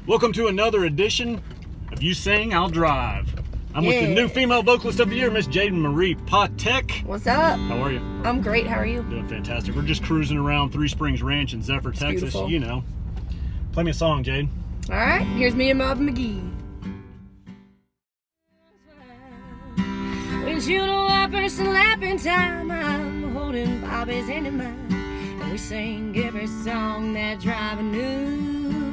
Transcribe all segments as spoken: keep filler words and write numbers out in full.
Welcome to another edition of You Sing, I'll Drive. I'm yeah. with the new female vocalist of the year, Miss Jade Marie Patek. What's up? How are you? I'm great. How are you? Doing fantastic. We're just cruising around Three Springs Ranch in Zephyr, it's Texas. Beautiful. You know. Play me a song, Jade. All right. Here's me and Marvin McGee. When you know our first lapping time, I'm holding Bobby's hand in mine, and we sing every song that driver knew.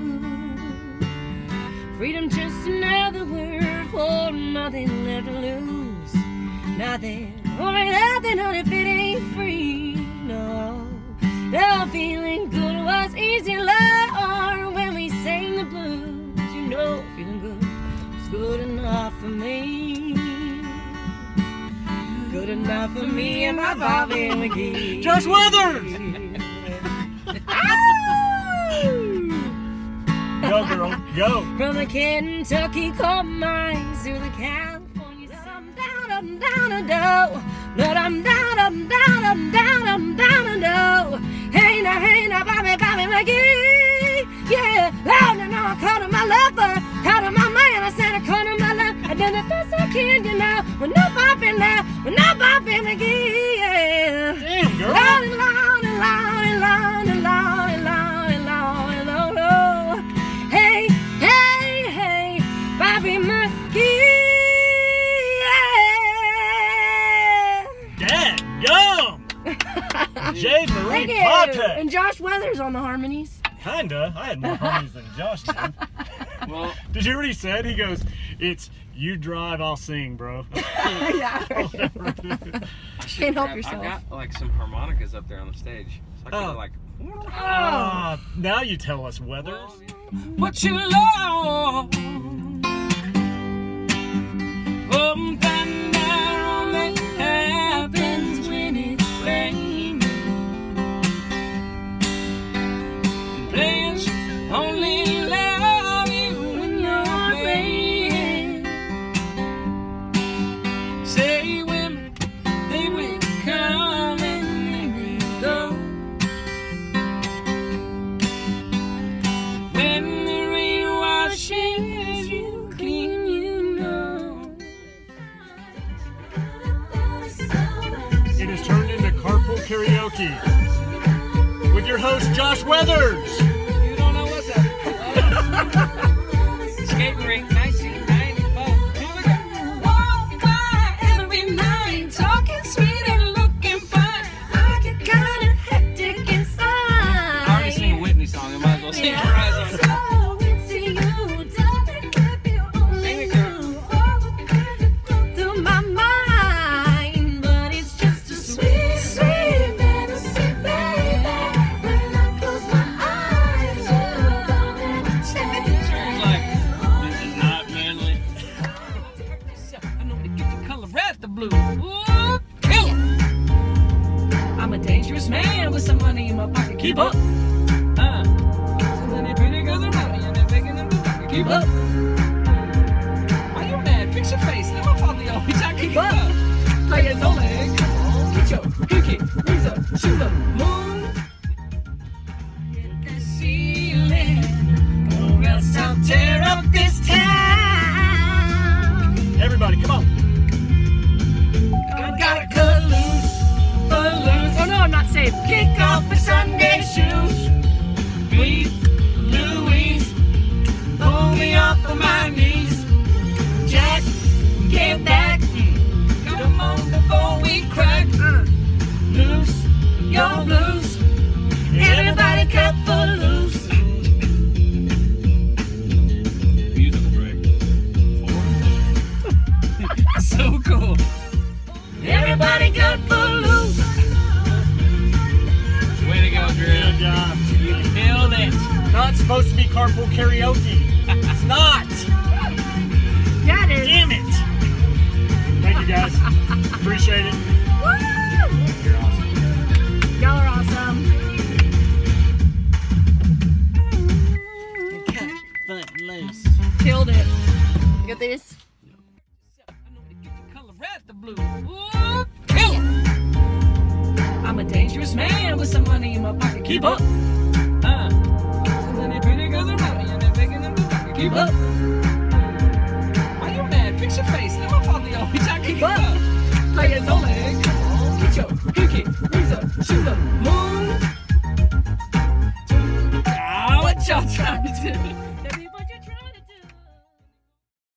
Freedom, just another word for nothing left to lose. Nothing, only nothing on if it ain't free. No, no feeling good was easy, Lord, when we sang the blues. You know, feeling good was good enough for me. Good enough for me and my Bobby McGee. Josh Weathers! Go, girl, go. From the Kentucky coal mines to the California sun. Down, up, down, and down. But I'm down, up, down, up, down, up, down, and down. Hey, now, hey, now, Bobby, Bobby McGee. Yeah, loud and now I called him my lover. Called him my man, I said I called him my love. I done the best I can, you know. With no Bobby now, with no Bobby McGee, yeah. Damn, girl. Loud and loud and loud and loud and loud and loud and loud and loud, loud. Hey, hey, hey, Bobby McGee, yeah. Dadgum! Jade Marie Patek. And Josh Weathers on the harmonies. Kinda. I had more harmonies than Josh did. Well, did you hear what he said? He goes, "It's you drive, I'll sing, bro." Yeah. Can't help yourself. I've got like some harmonicas up there on the stage. So I oh. can like. Ah, oh. Now you tell us, Weathers. What you love? Um, thunder only happens when it's raining. Players only love you when you're playing. Say women, they will come and they will go. When the rain washes you clean, you know. It has turned into Carpool Karaoke with your host, Josh Weathers. You don't know what's up. Skating rink, nineteen ninety-four. Here we go. Walk by every night, talking sweet and looking fine. I get kind of hectic inside. I already sing a Whitney song. I might as well sing Yeah. her eyes on. Through my mind, but it's just a sweet, sweet fantasy, baby. When I close my eyes, you're gonna stay. Like, this is not manly. I know to get the color red, the blue. Ooh, kill 'em. I'm a dangerous man with some money in my pocket. Keep up. Uh, so many pretty girls around me and they're begging them to fucking keep up. Why you mad? Fix your face. Never fall the always. I keep up. Play it no leg. Come on, get your pinky, raise up, shoot the moon. Get the ceiling, or else I'll tear up this town. Everybody, come on. I gotta cut loose, cut loose. Oh no, I'm not safe. Kick off my Sunday shoes. Please, Louise, pull me off of my knees. Jack, get back. Come on before we crack. Uh, Loose, your blues. Everybody cut Footloose. musical break. So cool. Everybody cut Footloose. Way to go, Drew. Good job. You killed it. Not supposed to be Carpool Karaoke. It's not. Yeah, it is. Damn it. Thank you, guys. Appreciate it. Woo! You're awesome. Y'all are awesome. Cut Footloose. Killed it. You got this? I know to get the color red, the blue. Ooh, kill 'em. I'm a dangerous man with some money in my pocket. Keep up. Uh, so many pretty girls around me and they're begging them to Keep up. Why you mad? Fix your face. It's my fault. Yo, we trying to keep up. Players only. Come on, get your pinky, raise up, shoot the moon. Ah, what y'all trying to do?